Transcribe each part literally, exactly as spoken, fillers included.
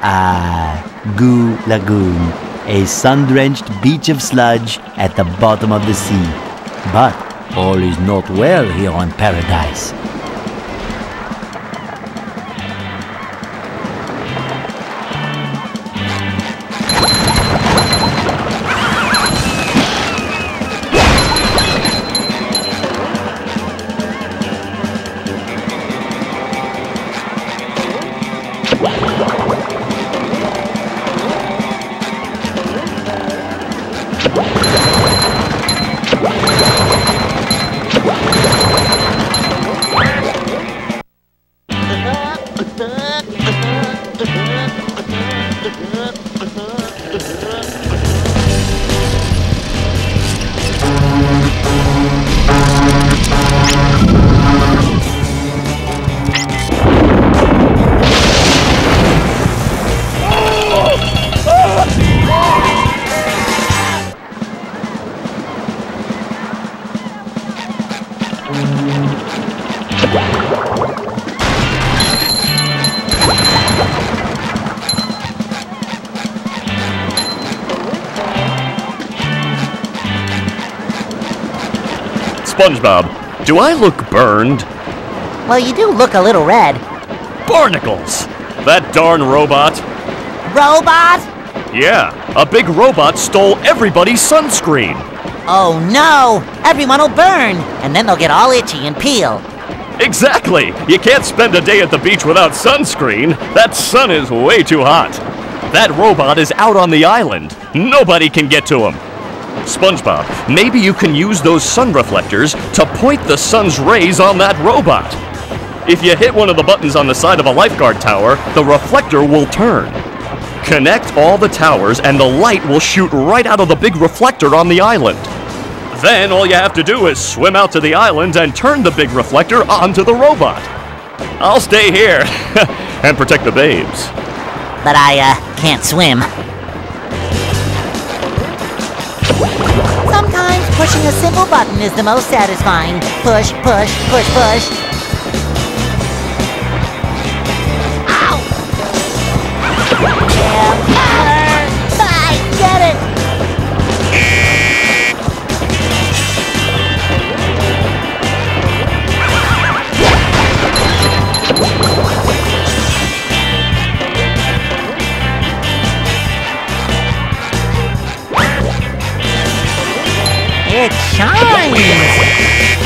Ah, Goo Lagoon, a sun-drenched beach of sludge at the bottom of the sea. But all is not well here on Paradise. SpongeBob, do I look burned? Well, you do look a little red. Barnacles! That darn robot. Robot? Yeah, a big robot stole everybody's sunscreen. Oh no! Everyone will burn, and then they'll get all itchy and peel. Exactly! You can't spend a day at the beach without sunscreen. That sun is way too hot. That robot is out on the island. Nobody can get to him. SpongeBob, maybe you can use those sun reflectors to point the sun's rays on that robot. If you hit one of the buttons on the side of a lifeguard tower, the reflector will turn. Connect all the towers and the light will shoot right out of the big reflector on the island. Then all you have to do is swim out to the island and turn the big reflector onto the robot. I'll stay here and protect the babes. But I, uh, can't swim. Sometimes pushing a simple button is the most satisfying. Push, push, push, push. Ow! Yeah, I get it! It shines!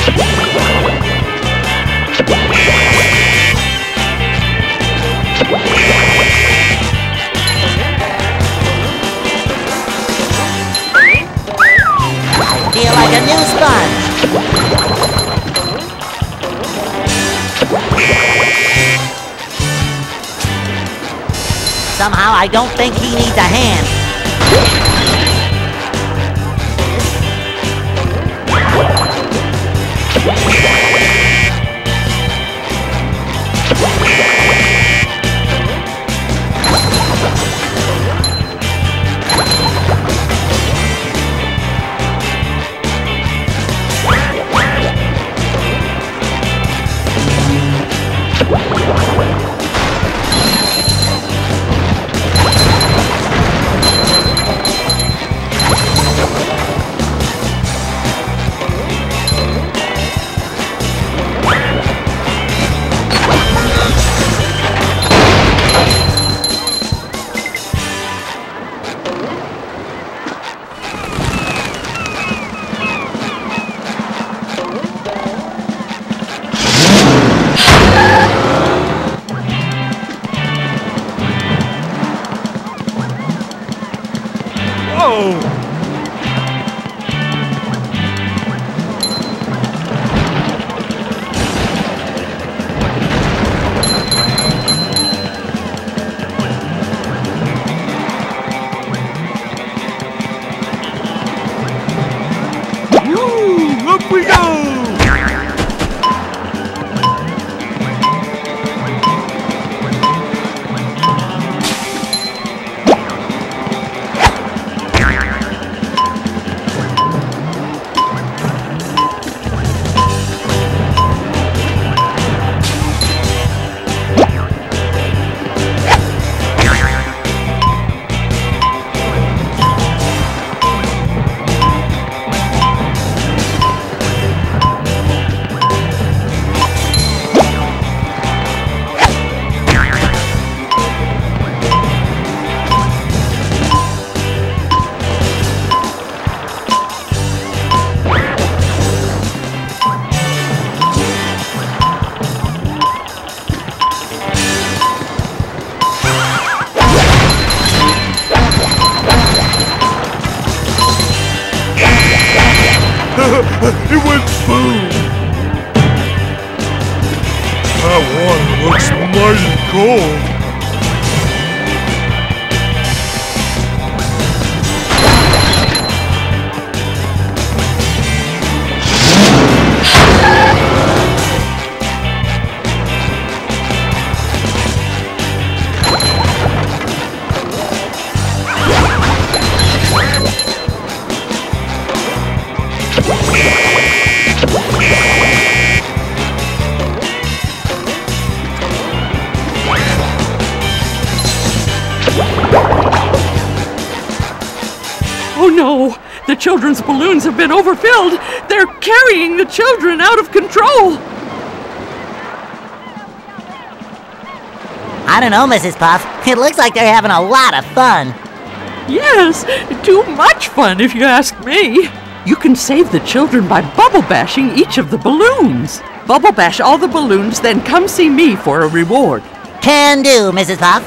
I feel like a new sponge! Somehow I don't think he needs a hand. Looks mighty cold. Oh no! The children's balloons have been overfilled! They're carrying the children out of control! I don't know, Missus Puff. It looks like they're having a lot of fun. Yes, too much fun if you ask me. You can save the children by bubble bashing each of the balloons. Bubble bash all the balloons, then come see me for a reward. Can do, Missus Puff.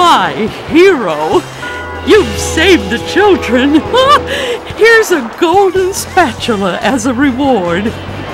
my hero. You've saved the children. Here's a golden spatula as a reward.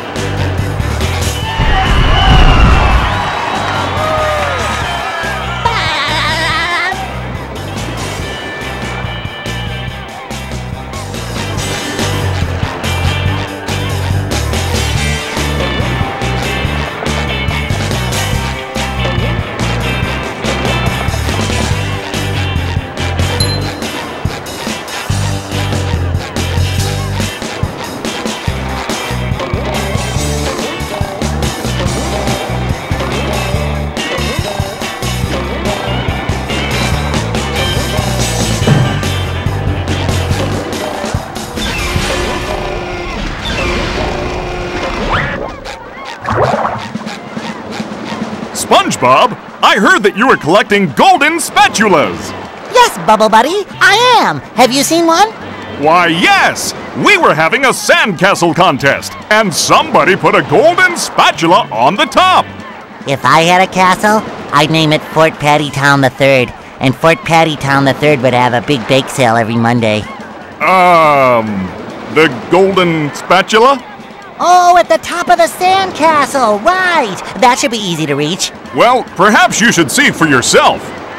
SpongeBob, I heard that you were collecting golden spatulas. Yes, Bubble Buddy, I am. Have you seen one? Why, yes! We were having a sandcastle contest, and somebody put a golden spatula on the top. If I had a castle, I'd name it Fort Pattytown the Third, and Fort Pattytown the Third would have a big bake sale every Monday. Um, the golden spatula? Oh, at the top of the sandcastle, right! That should be easy to reach. Well, perhaps you should see for yourself.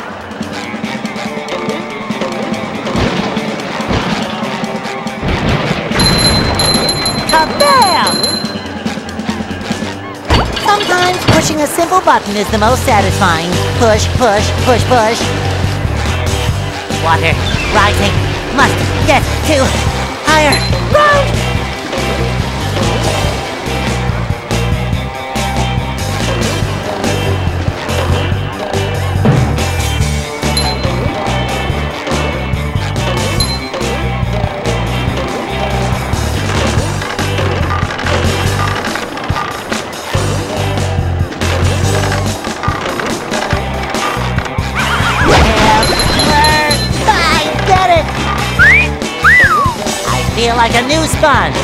Kabam! Sometimes pushing a simple button is the most satisfying. Push, push, push, push. Water, rising, must get to higher ground! Feel like a new sponge.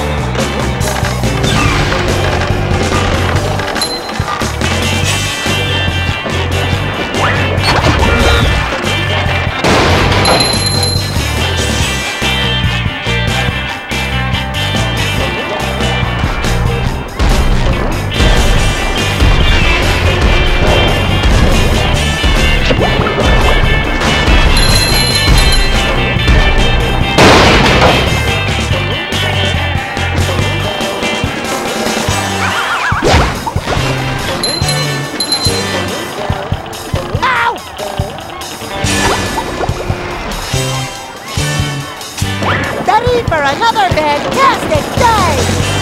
For another fantastic day!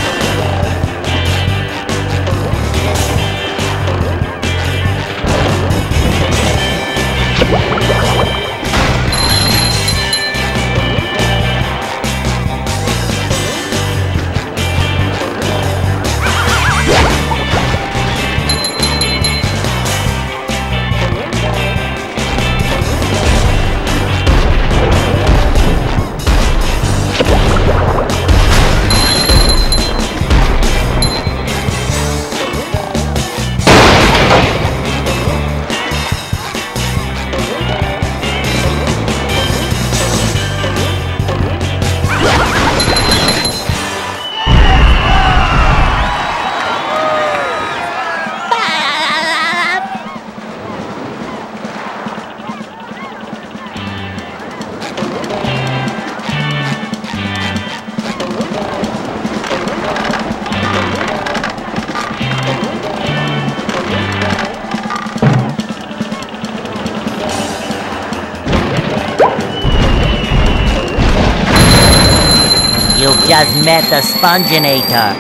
You've just met the Sponginator.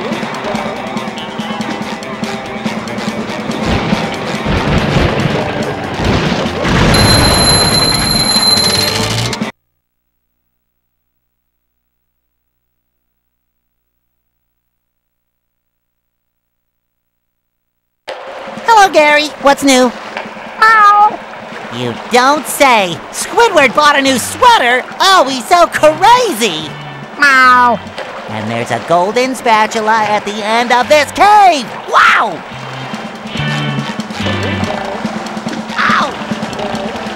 Hello, Gary. What's new? Ow! You don't say. Squidward bought a new sweater? Oh, he's so crazy! Meow. And there's a golden spatula at the end of this cave! Wow! Ow!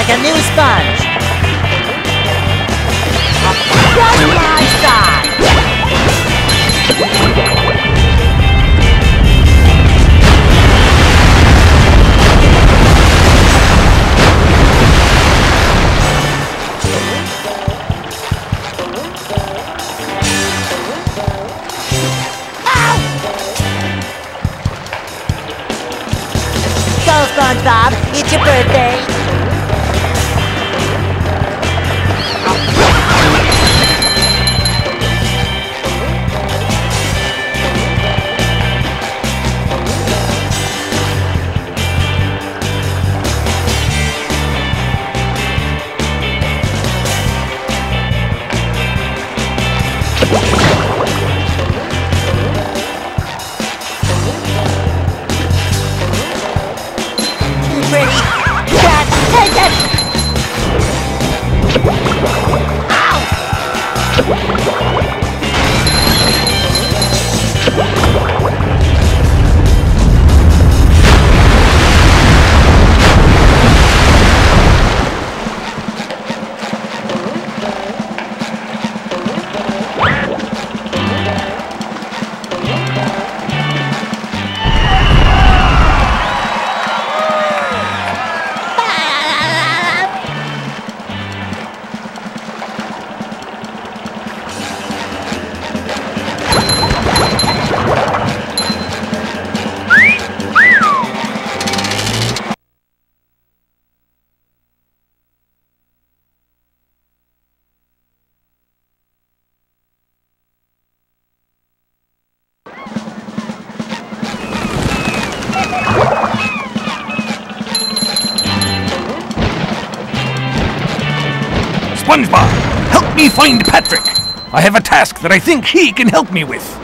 like a new sponge. Just my side. Go, SpongeBob, it's your birthday. Pretty. Dad, take it! Ow! SpongeBob, help me find Patrick. I have a task that I think he can help me with.